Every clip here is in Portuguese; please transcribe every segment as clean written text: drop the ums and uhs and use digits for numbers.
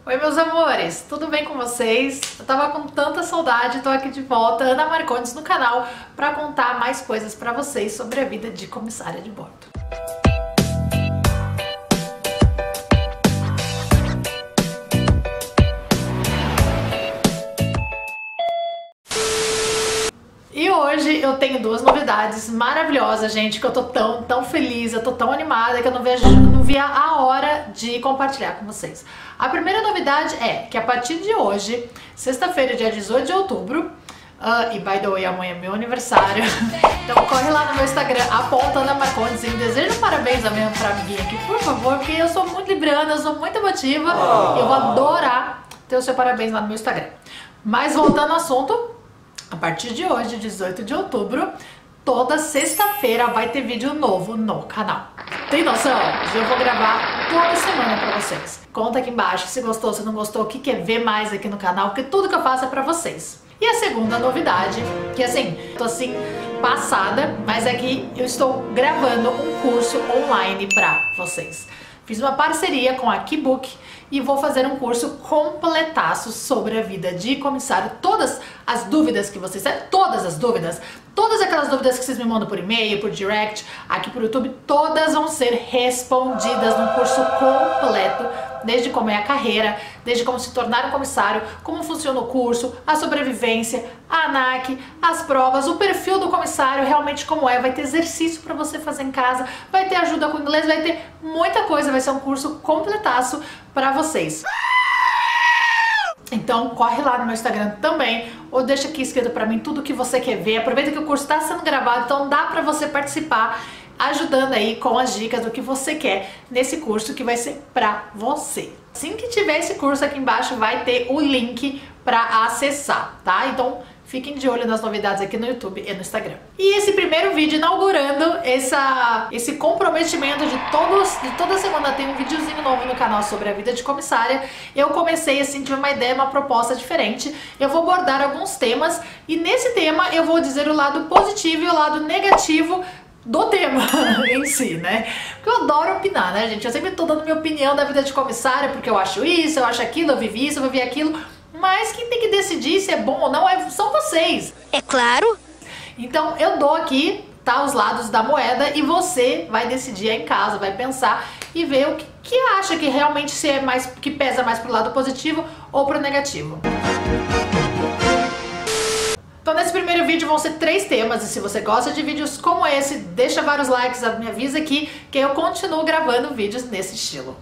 Oi meus amores, tudo bem com vocês? Eu tava com tanta saudade, tô aqui de volta, Ana Marcondes no canal, pra contar mais coisas pra vocês sobre a vida de comissária de bordo. E hoje eu tenho duas novidades maravilhosas, gente, que eu tô tão feliz, eu tô tão animada que eu não via a hora de compartilhar com vocês. A primeira novidade é que a partir de hoje, sexta-feira, dia 18 de outubro, e by the way, amanhã é meu aniversário, então corre lá no meu Instagram, Ana Marcondes, e deseja parabéns pra minha amiguinha aqui, por favor, porque eu sou muito libriana, eu sou muito emotiva, e eu vou adorar ter o seu parabéns lá no meu Instagram. Mas voltando ao assunto, a partir de hoje, 18 de outubro, toda sexta-feira vai ter vídeo novo no canal. Tem noção? Eu vou gravar toda semana pra vocês. Conta aqui embaixo se gostou, se não gostou, o que quer ver mais aqui no canal, porque tudo que eu faço é pra vocês. E a segunda novidade, que assim, tô assim, passada, mas é que eu estou gravando um curso online pra vocês. Fiz uma parceria com a Keybook e vou fazer um curso completaço sobre a vida de comissário. Todas as dúvidas que vocês têm, todas aquelas dúvidas que vocês me mandam por e-mail, por direct, aqui por YouTube, todas vão ser respondidas num curso completo, desde como é a carreira, desde como se tornar um comissário, como funciona o curso, a sobrevivência, a ANAC, as provas, o perfil do comissário, realmente como é, vai ter exercício para você fazer em casa, vai ter ajuda com inglês, vai ter muita coisa, vai ser um curso completaço para vocês. Então corre lá no meu Instagram também, ou deixa aqui escrito pra mim tudo que você quer ver. Aproveita que o curso está sendo gravado, então dá pra você participar, ajudando aí com as dicas do que você quer nesse curso que vai ser pra você. Assim que tiver esse curso aqui embaixo vai ter o link pra acessar, tá? Então fiquem de olho nas novidades aqui no YouTube e no Instagram. E esse primeiro vídeo inaugurando esse comprometimento de toda semana tem um videozinho novo no canal sobre a vida de comissária. Eu comecei assim, tive uma ideia, uma proposta diferente. Eu vou abordar alguns temas e nesse tema eu vou dizer o lado positivo e o lado negativo do tema em si, né? Porque eu adoro opinar, né, gente? Eu sempre tô dando minha opinião da vida de comissária, porque eu acho isso, eu acho aquilo, eu vivi isso, eu vivi aquilo. Mas quem tem que decidir se é bom ou não são vocês. É claro. Então eu dou aqui, tá, os lados da moeda e você vai decidir aí em casa, vai pensar e ver o que acha que realmente se é mais, que pesa mais pro lado positivo ou pro negativo. Então nesse primeiro vídeo vão ser 3 temas e se você gosta de vídeos como esse, deixa vários likes, me avisa aqui que eu continuo gravando vídeos nesse estilo.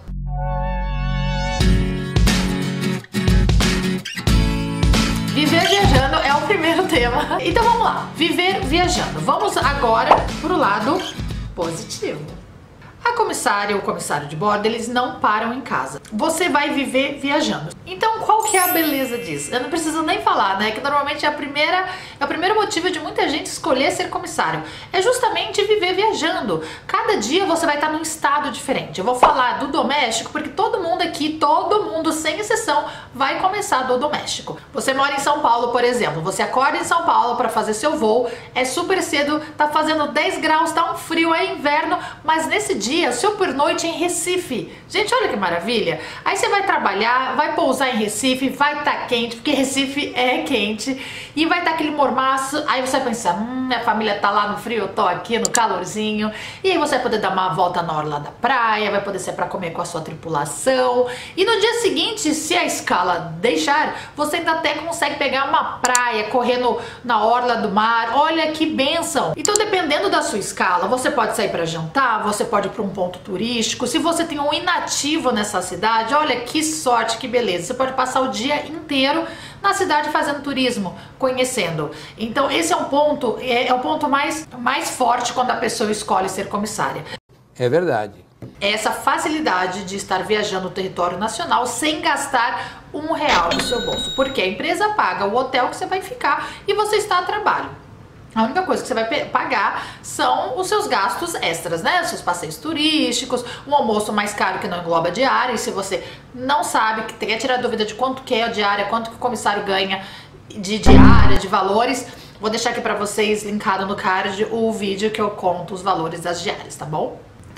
Viver viajando é o primeiro tema. Então vamos lá, viver viajando. Vamos agora pro lado positivo. A comissária ou o comissário de bordo, eles não param em casa. Você vai viver viajando. Então qual que é a beleza disso? Eu não preciso nem falar, né? Que normalmente é o primeiro motivo de muita gente escolher ser comissário. É justamente viver viajando. Cada dia você vai estar num estado diferente. Eu vou falar do doméstico porque todo mundo aqui, todo mundo sem exceção, vai começar do doméstico. Você mora em São Paulo, por exemplo. Você acorda em São Paulo para fazer seu voo. É super cedo, tá fazendo 10 graus, tá um frio, é inverno. Mas nesse dia, o seu pernoite é em Recife. Gente, olha que maravilha. Aí você vai trabalhar, vai pousar em Recife, vai estar quente, porque Recife é quente, e vai estar aquele mormaço. Aí você vai pensar, minha família tá lá no frio, eu tô aqui no calorzinho. E aí você vai poder dar uma volta na orla da praia, vai poder ser para comer com a sua tripulação. E no dia seguinte, se a escala deixar, você ainda até consegue pegar uma praia, correndo na orla do mar. Olha que bênção. Então dependendo da sua escala, você pode sair para jantar, você pode ir para um ponto turístico. Se você tem um inativo nessa cidade, olha que sorte, que beleza. Você pode passar o dia inteiro na cidade fazendo turismo, conhecendo. Então esse é um ponto, é o ponto mais forte quando a pessoa escolhe ser comissária. É verdade. Essa facilidade de estar viajando no território nacional sem gastar R$1 do seu bolso, porque a empresa paga o hotel que você vai ficar e você está a trabalho. A única coisa que você vai pagar são os seus gastos extras, né? Os seus passeios turísticos, um almoço mais caro que não engloba a diária. E se você não sabe, que quer tirar dúvida de quanto que é a diária, quanto que o comissário ganha de diária, de valores, vou deixar aqui pra vocês linkado no card o vídeo que eu conto os valores das diárias, tá bom?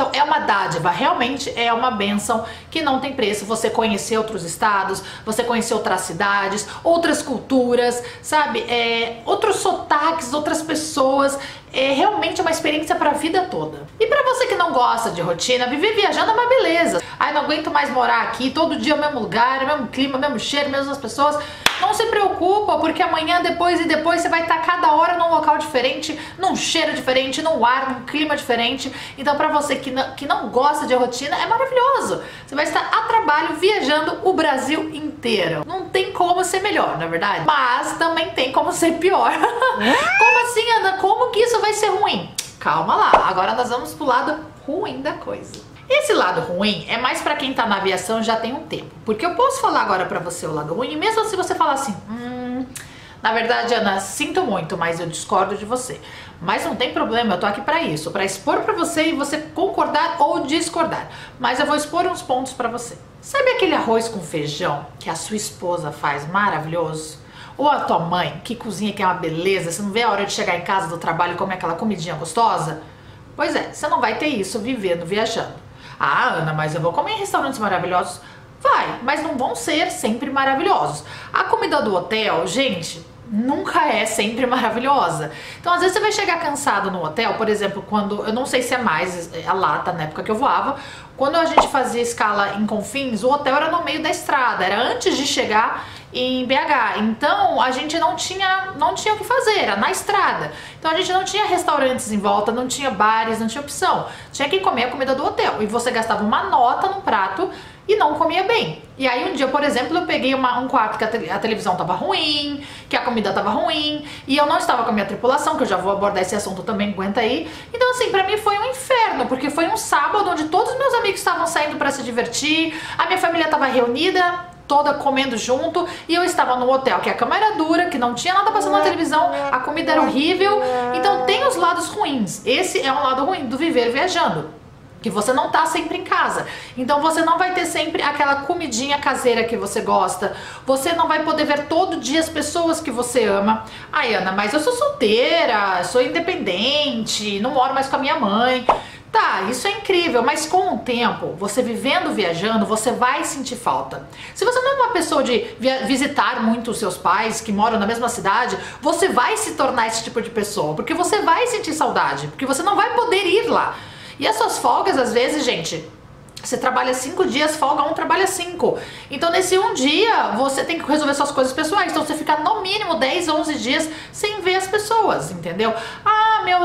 Então é uma dádiva, realmente é uma bênção que não tem preço. Você conhecer outros estados, você conhecer outras cidades, outras culturas, sabe? Outros sotaques, outras pessoas. É realmente uma experiência para a vida toda. E para você que não gosta de rotina, viver viajando é uma beleza. Ai, não aguento mais morar aqui, todo dia o mesmo lugar, o mesmo clima, o mesmo cheiro, mesmas pessoas. Não se preocupa, porque amanhã, depois e depois, você vai estar cada hora num local diferente, num cheiro diferente, num ar, num clima diferente. Então, para você que não gosta de rotina, é maravilhoso. Você vai estar a trabalho viajando o Brasil inteiro. Não tem como ser melhor, na verdade? Mas também tem como ser pior. Como assim, Ana? Como que isso vai ser ruim? Calma lá, agora nós vamos pro lado ruim da coisa. Esse lado ruim é mais pra quem tá na aviação já tem um tempo. Porque eu posso falar agora pra você o lado ruim, e mesmo se você falar assim, na verdade, Ana, sinto muito, mas eu discordo de você. Mas não tem problema, eu tô aqui pra isso, pra expor pra você e você concordar ou discordar. Mas eu vou expor uns pontos pra você. Sabe aquele arroz com feijão que a sua esposa faz maravilhoso? Ou a tua mãe, que cozinha que é uma beleza, você não vê a hora de chegar em casa do trabalho e comer aquela comidinha gostosa? Pois é, você não vai ter isso vivendo, viajando. Ah, Ana, mas eu vou comer em restaurantes maravilhosos? Vai, mas não vão ser sempre maravilhosos. A comida do hotel, gente, nunca é sempre maravilhosa. Então, às vezes você vai chegar cansado no hotel, por exemplo, quando, eu não sei se é mais, lá tá na época que eu voava, quando a gente fazia escala em Confins, o hotel era no meio da estrada, era antes de chegar em BH, então a gente não tinha o que fazer, era na estrada. Então a gente não tinha restaurantes em volta, não tinha bares, não tinha opção. Tinha que comer a comida do hotel e você gastava uma nota no prato e não comia bem. E aí um dia, por exemplo, eu peguei um quarto que a televisão tava ruim, que a comida tava ruim, e eu não estava com a minha tripulação, que eu já vou abordar esse assunto também, aguenta aí. Então assim, pra mim foi um inferno, porque foi um sábado onde todos os meus amigos estavam saindo pra se divertir, a minha família tava reunida, toda comendo junto, e eu estava no hotel que a cama era dura, que não tinha nada passando na televisão, a comida era horrível. Então tem os lados ruins. Esse é um lado ruim do viver viajando, que você não tá sempre em casa. Então você não vai ter sempre aquela comidinha caseira que você gosta. Você não vai poder ver todo dia as pessoas que você ama. Ai, Ana, mas eu sou solteira, sou independente, não moro mais com a minha mãe. Tá, isso é incrível, mas com o tempo, você vivendo, viajando, você vai sentir falta. Se você não é uma pessoa de visitar muito os seus pais, que moram na mesma cidade, você vai se tornar esse tipo de pessoa, porque você vai sentir saudade, porque você não vai poder ir lá. E as suas folgas, às vezes, gente, você trabalha 5 dias, folga um, trabalha 5. Então nesse um dia, você tem que resolver suas coisas pessoais. Então você fica no mínimo 10, 11 dias sem ver as pessoas, entendeu? Ah,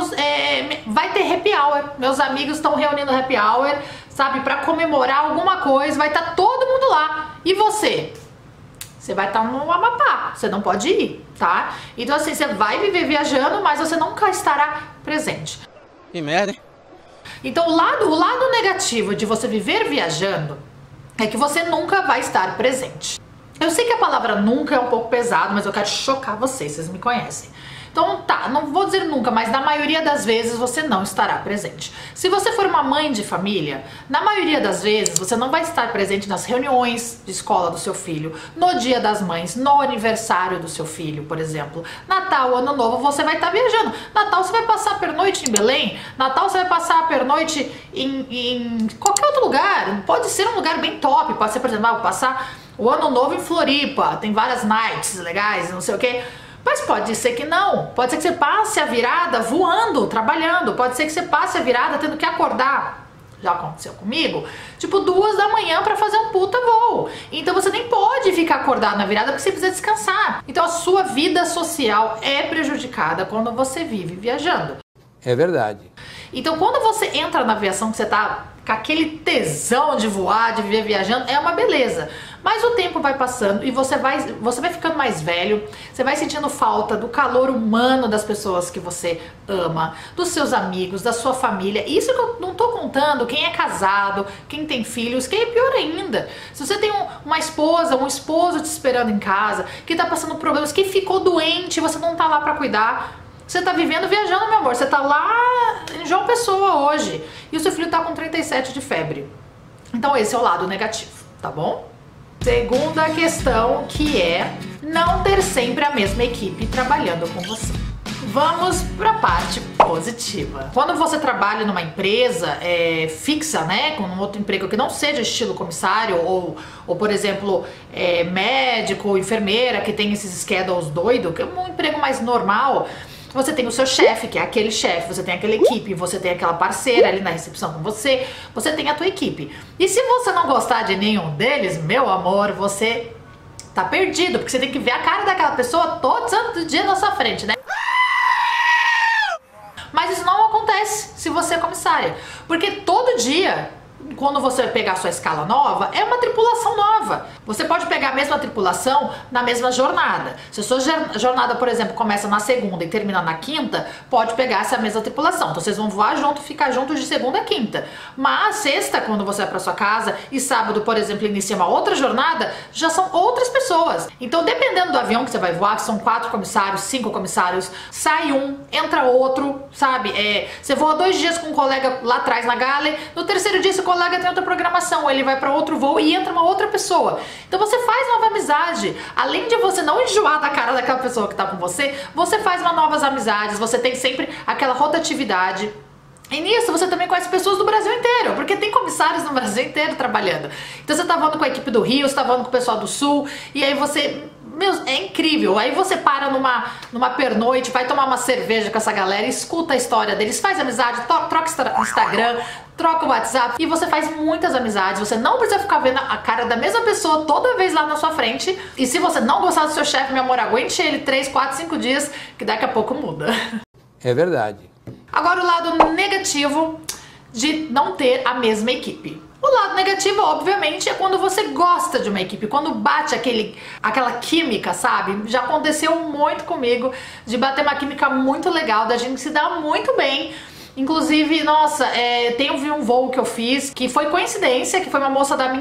vai ter happy hour. Meus amigos estão reunindo happy hour, sabe? Pra comemorar alguma coisa, vai estar todo mundo lá. E você? Você vai estar no Amapá, você não pode ir, tá? Então assim, você vai viver viajando, mas você nunca estará presente. Que merda, hein? Então o lado negativo de você viver viajando é que você nunca vai estar presente. Eu sei que a palavra nunca é um pouco pesado, mas eu quero chocar vocês me conhecem. Então tá, não vou dizer nunca, mas na maioria das vezes você não estará presente. Se você for uma mãe de família, na maioria das vezes você não vai estar presente nas reuniões de escola do seu filho, no dia das mães, no aniversário do seu filho, por exemplo. Natal, Ano Novo, você vai estar viajando. Natal você vai passar a pernoite em Belém, Natal você vai passar a pernoite em qualquer outro lugar. Pode ser um lugar bem top, pode ser, por exemplo, vou passar o Ano Novo em Floripa, tem várias nights legais, não sei o que. Mas pode ser que não, pode ser que você passe a virada voando, trabalhando, pode ser que você passe a virada tendo que acordar, já aconteceu comigo, tipo 2 da manhã pra fazer um puta voo. Então você nem pode ficar acordado na virada porque você precisa descansar. Então a sua vida social é prejudicada quando você vive viajando. É verdade. Então quando você entra na aviação, que você tá com aquele tesão de voar, de viver viajando, é uma beleza. Mas o tempo vai passando e você vai ficando mais velho, você vai sentindo falta do calor humano das pessoas que você ama, dos seus amigos, da sua família. Isso que eu não tô contando quem é casado, quem tem filhos, que é pior ainda. Se você tem uma esposa, um esposo te esperando em casa, que tá passando problemas, que ficou doente, você não tá lá pra cuidar. Você tá vivendo viajando, meu amor. Você tá lá em João Pessoa hoje e o seu filho tá com 37 de febre. Então esse é o lado negativo, tá bom? Segunda questão, que é não ter sempre a mesma equipe trabalhando com você. Vamos pra parte positiva. Quando você trabalha numa empresa fixa, né, com um outro emprego que não seja estilo comissário ou por exemplo, médico, enfermeira, que tem esses schedules doidos, que é um emprego mais normal, você tem o seu chefe, que é aquele chefe, você tem aquela equipe, você tem aquela parceira ali na recepção com você tem a tua equipe. E se você não gostar de nenhum deles, meu amor, você tá perdido, porque você tem que ver a cara daquela pessoa todo santo dia na sua frente, né? Mas isso não acontece se você é comissária, porque todo dia, quando você pegar a sua escala nova, é uma tripulação nova. Você pode pegar a mesma tripulação na mesma jornada. Se a sua jornada, por exemplo, começa na segunda e termina na quinta, pode pegar essa mesma tripulação. Então vocês vão voar junto, ficar juntos de segunda a quinta. Mas sexta, quando você vai para sua casa, e sábado, por exemplo, inicia uma outra jornada, já são outras pessoas. Então, dependendo do avião que você vai voar, que são 4 comissários, 5 comissários, sai um, entra outro, sabe? Você voa 2 dias com um colega lá atrás na galley, no terceiro dia esse colega tem outra programação, ou ele vai para outro voo e entra uma outra pessoa. Então você faz nova amizade. Além de você não enjoar da cara daquela pessoa que tá com você faz novas amizades, você tem sempre aquela rotatividade. E nisso você também conhece pessoas do Brasil inteiro, porque tem comissários no Brasil inteiro trabalhando. Então você tá voando com a equipe do Rio, você tá voando com o pessoal do Sul, e aí você... Meu, é incrível. Aí você para numa pernoite, vai tomar uma cerveja com essa galera, escuta a história deles, faz amizade, troca Instagram, troca o WhatsApp, e você faz muitas amizades. Você não precisa ficar vendo a cara da mesma pessoa toda vez lá na sua frente. E se você não gostar do seu chefe, meu amor, aguente ele 3, 4, 5 dias, que daqui a pouco muda. É verdade. Agora o lado negativo de não ter a mesma equipe. O lado negativo, obviamente, é quando você gosta de uma equipe, quando bate aquela química, sabe? Já aconteceu muito comigo de bater uma química muito legal, da gente se dar muito bem. Inclusive, nossa, tem um voo que eu fiz, que foi coincidência, que foi uma moça da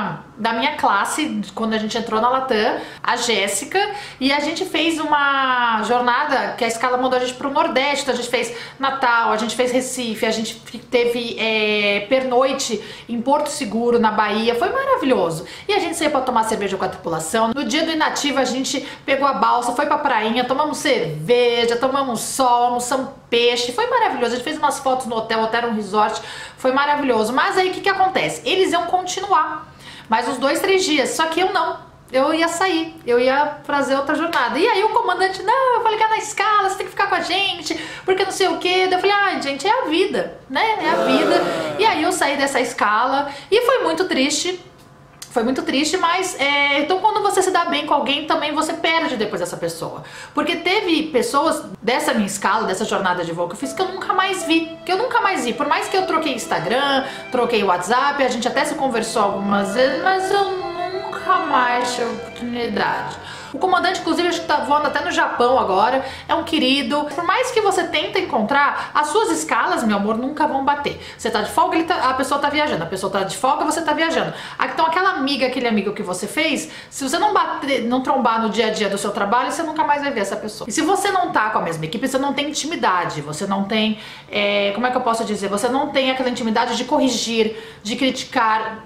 minha classe, quando a gente entrou na Latam, a Jéssica, e a gente fez uma jornada que a escala mandou a gente pro Nordeste. Então a gente fez Natal, a gente fez Recife, a gente teve pernoite em Porto Seguro, na Bahia, foi maravilhoso. E a gente saiu pra tomar cerveja com a tripulação. No dia do inativo a gente pegou a balsa, foi pra prainha, tomamos cerveja, tomamos sol, almoçamos peixe, foi maravilhoso. A gente fez umas fotos no hotel era um resort, foi maravilhoso. Mas aí o que acontece? Eles iam continuar mais uns 2, 3 dias, só que eu não. Eu ia sair, eu ia fazer outra jornada. E aí o comandante, não, eu vou ligar na escala, você tem que ficar com a gente, porque não sei o que. Eu falei, ai gente, é a vida, né? É a vida. E aí eu saí dessa escala e foi muito triste. Foi muito triste, mas então quando você se dá bem com alguém, também você perde depois dessa pessoa. Porque teve pessoas dessa minha escala, dessa jornada de voo que eu fiz, que eu nunca mais vi. Por mais que eu troquei Instagram, troquei WhatsApp, a gente até se conversou algumas vezes, mas eu nunca mais tive oportunidade. O comandante, inclusive, acho que tá voando até no Japão agora, é um querido. Por mais que você tente encontrar, as suas escalas, meu amor, nunca vão bater. Você tá de folga, a pessoa tá viajando. A pessoa tá de folga, você tá viajando. Então aquela amiga, aquele amigo que você fez, se você não trombar no dia a dia do seu trabalho, você nunca mais vai ver essa pessoa. E se você não tá com a mesma equipe, você não tem intimidade, você não tem, como é que eu posso dizer? Você não tem aquela intimidade de corrigir, de criticar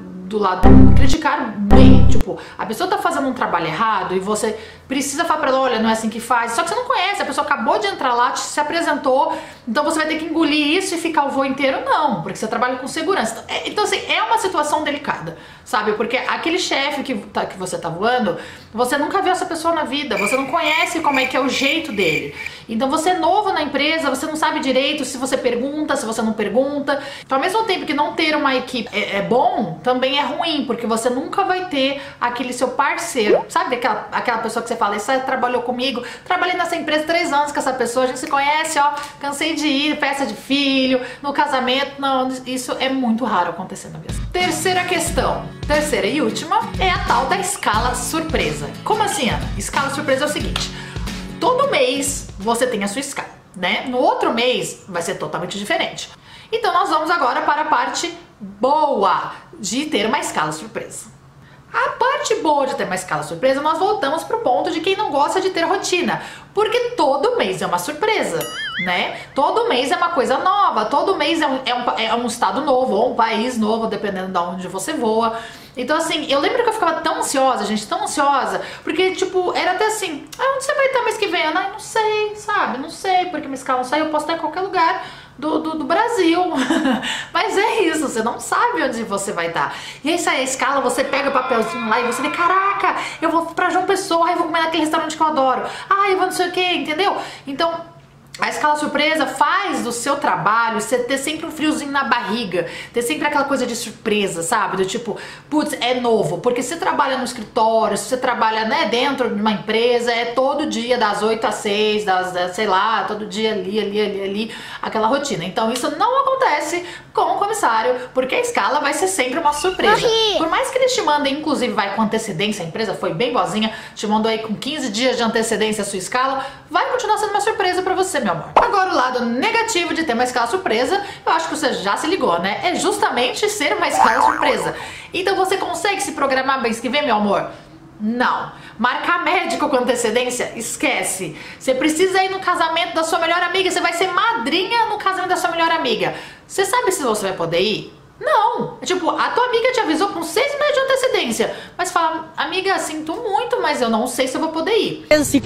criticar bem, tipo, a pessoa tá fazendo um trabalho errado e você precisa falar pra ela, olha, não é assim que faz, só que você não conhece, a pessoa acabou de entrar lá, se apresentou, então você vai ter que engolir isso e ficar o voo inteiro, não, porque você trabalha com segurança. Então assim, é uma situação delicada, sabe, porque aquele chefe que você tá voando, você nunca viu essa pessoa na vida, você não conhece como é que é o jeito dele, então você é novo na empresa, você não sabe direito se você pergunta, se você não pergunta. Então ao mesmo tempo que não ter uma equipe é bom, também é ruim, porque você nunca vai ter aquele seu parceiro, sabe, aquela pessoa que você fala, isso aí trabalhou comigo, trabalhei nessa empresa 3 anos com essa pessoa, a gente se conhece, ó, cansei de ir, festa de filho, no casamento, não, isso é muito raro acontecer na vida. Terceira e última, é a tal da escala surpresa. Como assim, Ana? Escala surpresa é o seguinte, todo mês você tem a sua escala, né? No outro mês vai ser totalmente diferente. Então nós vamos agora para a parte boa de ter uma escala surpresa. A parte boa de ter uma escala surpresa, nós voltamos pro ponto de quem não gosta de ter rotina, porque todo mês é uma surpresa, né? Todo mês é uma coisa nova, todo mês é um estado novo, ou um país novo, dependendo de onde você voa. Então assim, eu lembro que eu ficava tão ansiosa, gente, tão ansiosa, porque tipo, era até assim, onde você vai estar mês que vem? Eu não sei, sabe? Não sei, porque minha escala não sai, eu posso estar em qualquer lugar do Brasil. Mas é isso, você não sabe onde você vai estar. E aí sai a escala, você pega o papelzinho lá e você vê, caraca, eu vou pra João Pessoa, eu vou comer naquele restaurante que eu adoro. Eu vou não sei o que, entendeu? Então, a escala surpresa faz do seu trabalho você ter sempre um friozinho na barriga, ter sempre aquela coisa de surpresa, sabe? Do tipo, putz, é novo. Porque se você trabalha no escritório, se você trabalha, né, dentro de uma empresa, é todo dia das 8 às 6, sei lá, todo dia ali, aquela rotina. Então isso não acontece com o comissário, porque a escala vai ser sempre uma surpresa. Por mais que eles te mandem, inclusive vai com antecedência, a empresa foi bem boazinha, te mandou aí com 15 dias de antecedência a sua escala, vai continuar sendo uma surpresa pra você, meu amor. Agora o lado negativo de ter uma escala surpresa, eu acho que você já se ligou, né? É justamente ser uma escala surpresa. Então você consegue se programar mês que vem, meu amor? Não. Marcar médico com antecedência? Esquece. Você precisa ir no casamento da sua melhor amiga, você vai ser madrinha no casamento da sua melhor amiga. Você sabe se você vai poder ir? Não. Tipo, a tua amiga te avisou com 6 meses de antecedência, mas fala, amiga, sinto muito, mas eu não sei se eu vou poder ir.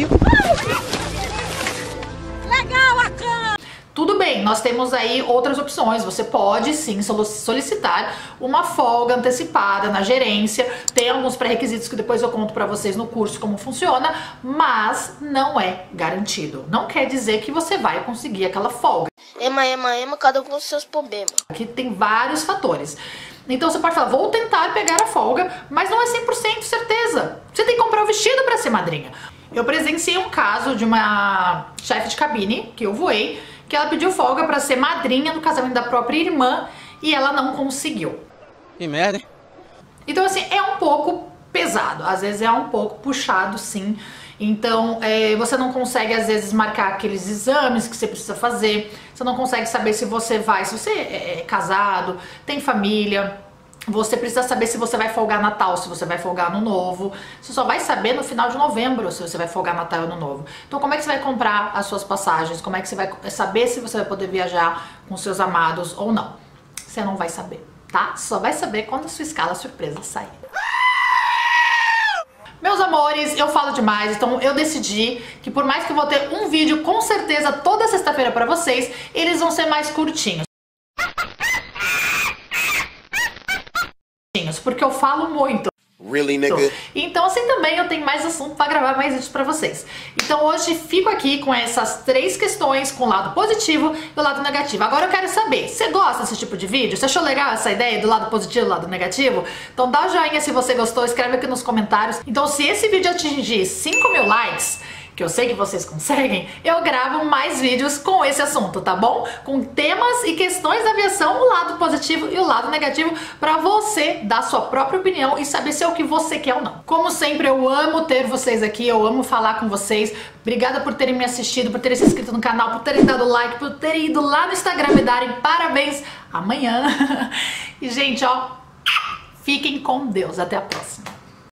Legal a cama! Tudo bem, nós temos aí outras opções. Você pode sim solicitar uma folga antecipada na gerência. Tem alguns pré-requisitos que depois eu conto pra vocês no curso como funciona, mas não é garantido. Não quer dizer que você vai conseguir aquela folga. Ema, cada um com os seus problemas. Aqui tem vários fatores. Então você pode falar, vou tentar pegar a folga, mas não é 100% certeza. Você tem que comprar o vestido pra ser madrinha. Eu presenciei um caso de uma chefe de cabine que eu voei, que ela pediu folga pra ser madrinha no casamento da própria irmã e ela não conseguiu. Que merda, hein? Então assim, é um pouco pesado, às vezes é um pouco puxado sim. Então você não consegue às vezes marcar aqueles exames que você precisa fazer, você não consegue saber se você é casado, tem família. Você precisa saber se você vai folgar Natal, se você vai folgar Ano Novo. Você só vai saber no final de novembro se você vai folgar Natal e Ano Novo. Então como é que você vai comprar as suas passagens? Como é que você vai saber se você vai poder viajar com seus amados ou não? Você não vai saber, tá? Só vai saber quando a sua escala surpresa sair. Meus amores, eu falo demais, então eu decidi que por mais que eu vou ter um vídeo com certeza toda sexta-feira pra vocês, eles vão ser mais curtinhos. Porque eu falo muito. Really, nigga? Então assim também eu tenho mais assunto pra gravar mais vídeos pra vocês. Então hoje fico aqui com essas 3 questões, com o lado positivo e o lado negativo. Agora eu quero saber, você gosta desse tipo de vídeo? Você achou legal essa ideia do lado positivo e do lado negativo? Então dá o joinha se você gostou, escreve aqui nos comentários. Então se esse vídeo atingir 5.000 likes, que eu sei que vocês conseguem, eu gravo mais vídeos com esse assunto, tá bom? Com temas e questões da aviação, o lado positivo e o lado negativo, pra você dar sua própria opinião e saber se é o que você quer ou não. Como sempre, eu amo ter vocês aqui, eu amo falar com vocês. Obrigada por terem me assistido, por terem se inscrito no canal, por terem dado like, por terem ido lá no Instagram me darem parabéns amanhã. E, gente, ó, fiquem com Deus. Até a próxima.